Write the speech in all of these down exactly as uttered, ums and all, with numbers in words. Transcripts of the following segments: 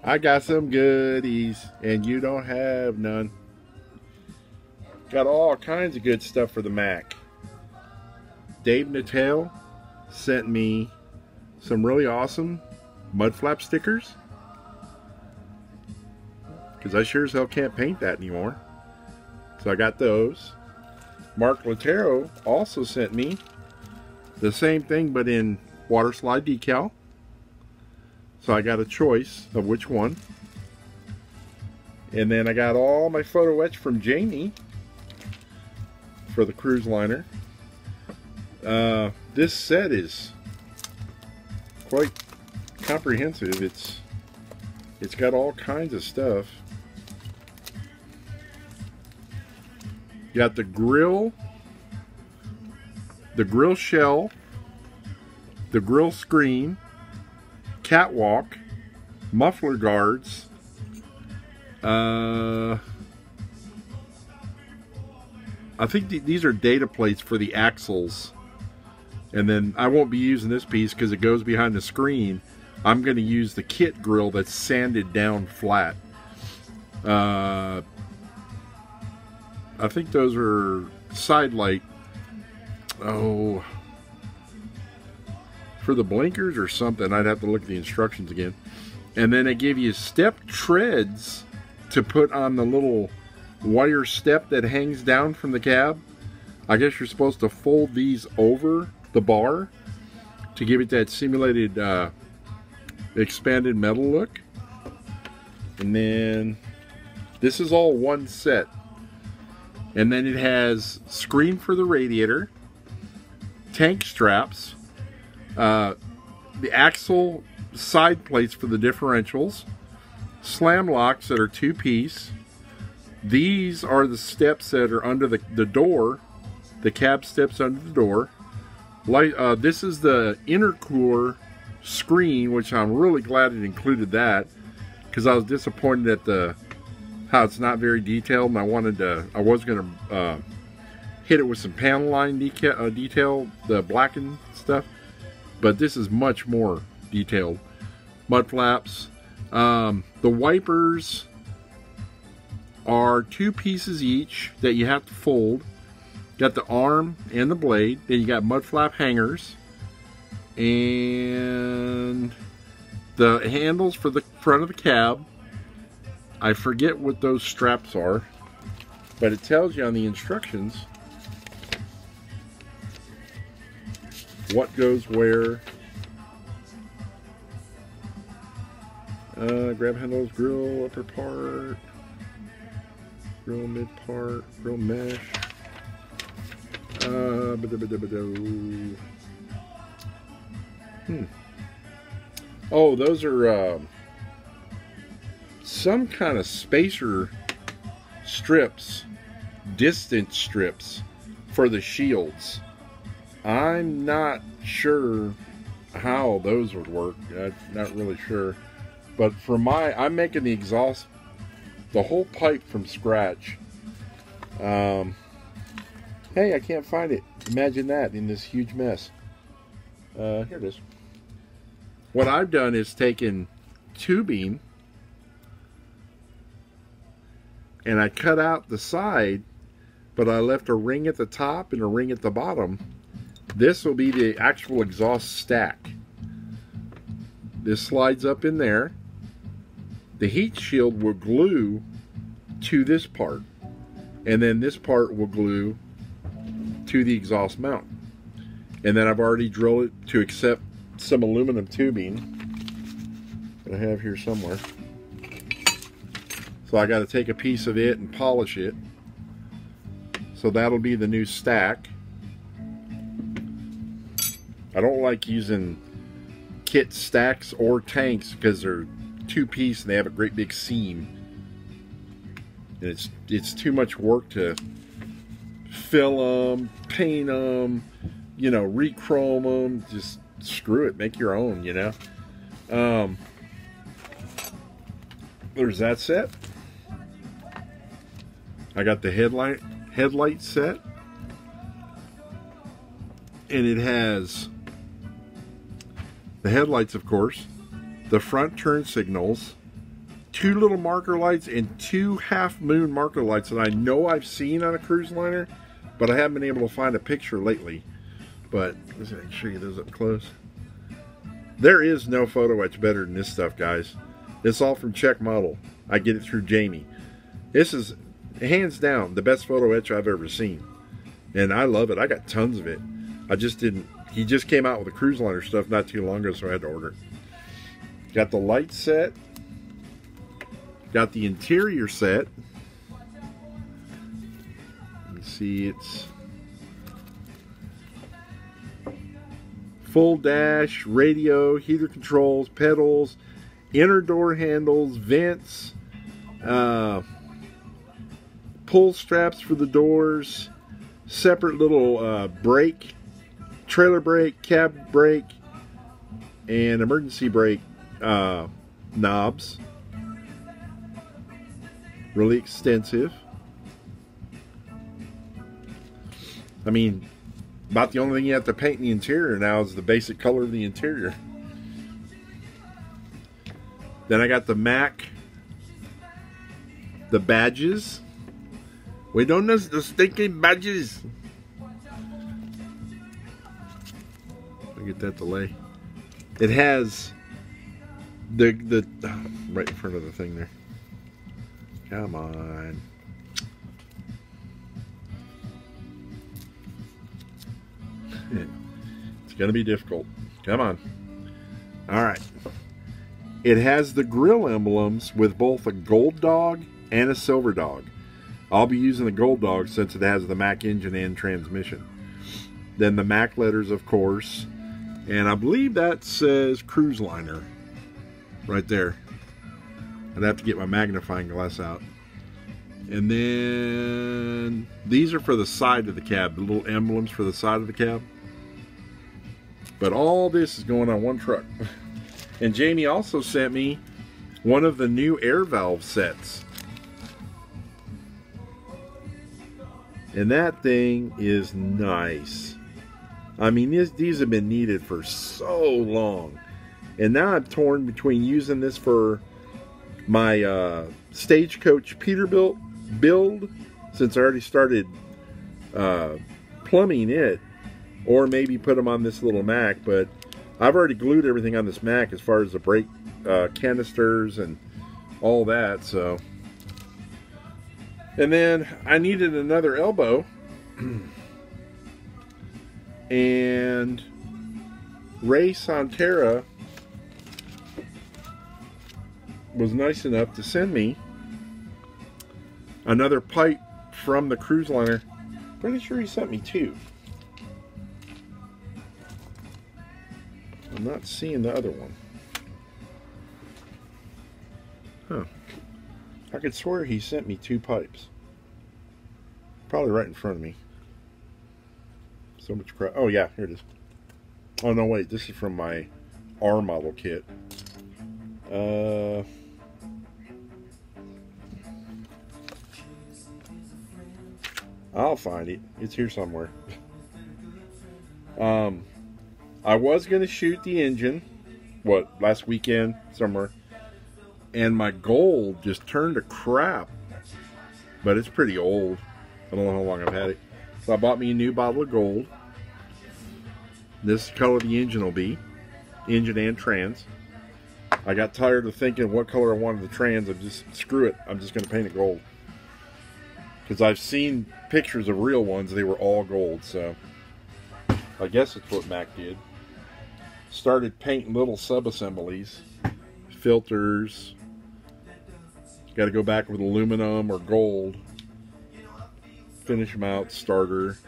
I got some goodies, and you don't have none. Got all kinds of good stuff for the Mac. Dave Natal sent me some really awesome mud flap stickers, because I sure as hell can't paint that anymore. So I got those. Mark Latero also sent me the same thing, but in water slide decal. So I got a choice of which one. And then I got all my photo etch from Jamie for the cruise liner. Uh, this set is quite comprehensive. It's it's got all kinds of stuff. You got the grill, the grill shell, the grill screen, catwalk, muffler guards, uh, I think th these are data plates for the axles. And then I won't be using this piece because it goes behind the screen. I'm going to use the kit grill that's sanded down flat. Uh, I think those are side light. Oh, for the blinkers or something. I'd have to look at the instructions again. And then they give you step treads to put on the little wire step that hangs down from the cab. I guess you're supposed to fold these over the bar to give it that simulated uh, expanded metal look. And then this is all one set. And then it has screen for the radiator, tank straps, uh, the axle side plates for the differentials, slam locks that are two piece. These are the steps that are under the, the door, the cab steps under the door. Light, uh, this is the intercooler screen, which I'm really glad it included that, because I was disappointed at the how it's not very detailed, and I wanted to, I was going to uh, hit it with some panel line deca uh, detail, the blackened stuff, but this is much more detailed. Mud flaps. Um, the wipers are two pieces each that you have to fold. Got the arm and the blade. Then you got mud flap hangers. And the handles for the front of the cab. I forget what those straps are, but it tells you on the instructions what goes where. Uh, grab handles, grill upper part, grill mid part, grill mesh. Uh, hmm. Oh, those are uh, some kind of spacer strips, distance strips for the shields. I'm not sure how those would work. I'm not really sure. But for my, I'm making the exhaust, the whole pipe from scratch. Um, hey, I can't find it. Imagine that in this huge mess. Uh, here it is. What I've done is taken tubing and I cut out the side, but I left a ring at the top and a ring at the bottom. This will be the actual exhaust stack. This slides up in there. The heat shield will glue to this part, and then this part will glue to the exhaust mount. And then I've already drilled it to accept some aluminum tubing that I have here somewhere. So I got to take a piece of it and polish it. So that'll be the new stack. I don't like using kit stacks or tanks because they're two piece and they have a great big seam. And it's it's too much work to fill them, paint them, you know, re-chrome them. Just screw it, make your own, you know. Um, there's that set. I got the headlight headlight set, and it has the headlights, of course, the front turn signals, two little marker lights and two half moon marker lights that I know I've seen on a cruise liner, but I haven't been able to find a picture lately. But let's see, I can show you those up close. There is no photo etch better than this stuff, guys. It's all from Czech Model. I get it through Jamie. This is hands down the best photo etch I've ever seen, and I love it. I got tons of it. I just didn't. He just came out with the cruise liner stuff not too long ago, so I had to order it. Got the light set. Got the interior set. Let me see, it's full dash, radio, heater controls, pedals, inner door handles, vents, uh, pull straps for the doors, separate little uh, brake, trailer brake, cab brake, and emergency brake uh, knobs. Really extensive. I mean, about the only thing you have to paint in the interior now is the basic color of the interior. Then I got the Mac, the badges. We don't know the stinking badges. Look at that delay. It has the the oh, right in front of the thing there. Come on. It's going to be difficult. Come on. Alright. It has the grill emblems with both a gold dog and a silver dog. I'll be using the gold dog since it has the Mac engine and transmission. Then the Mac letters, of course. And I believe that says cruise liner right there. I'd have to get my magnifying glass out. And then these are for the side of the cab, the little emblems for the side of the cab. But all this is going on one truck. And Jamie also sent me one of the new air valve sets. And that thing is nice. I mean, this, these have been needed for so long. And now I'm torn between using this for my uh, Stagecoach Peterbilt build, since I already started uh, plumbing it, or maybe put them on this little Mac. But I've already glued everything on this Mac as far as the brake uh, canisters and all that. So, and then I needed another elbow, and Ray Santera was nice enough to send me another pipe from the cruise liner. Pretty sure he sent me two. I'm not seeing the other one. Huh. I could swear he sent me two pipes. Probably right in front of me. So much crap. Oh yeah, here it is. Oh no, wait, this is from my R model kit. Uh... I'll find it. It's here somewhere. um, I was going to shoot the engine, what, last weekend, somewhere. And my gold just turned to crap. But it's pretty old. I don't know how long I've had it. So I bought me a new bottle of gold. This is the color the engine will be. Engine and trans. I got tired of thinking what color I wanted the trans. I'm just, screw it. I'm just going to paint it gold. Because I've seen pictures of real ones, they were all gold, so I guess it's what Mac did. Started painting little sub-assemblies, filters. Got to go back with aluminum or gold. Finish them out, starter.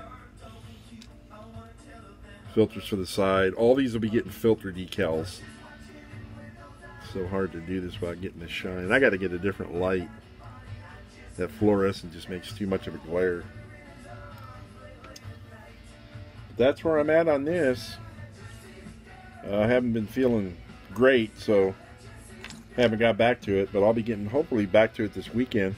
Filters for the side. All these will be getting filter decals. So hard to do this without getting the shine. I got to get a different light. That fluorescent just makes too much of a glare. But that's where I'm at on this. Uh, I haven't been feeling great, so haven't got back to it, but I'll be getting hopefully back to it this weekend.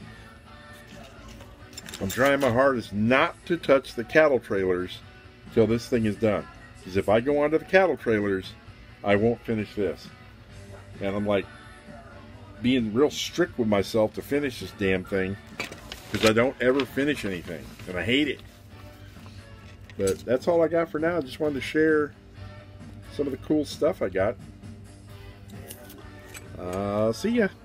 I'm trying my hardest not to touch the cattle trailers till this thing is done. Because if I go onto the cattle trailers, I won't finish this. And I'm like being real strict with myself to finish this damn thing, because I don't ever finish anything, and I hate it. But that's all I got for now. I just wanted to share some of the cool stuff I got. Uh, see ya.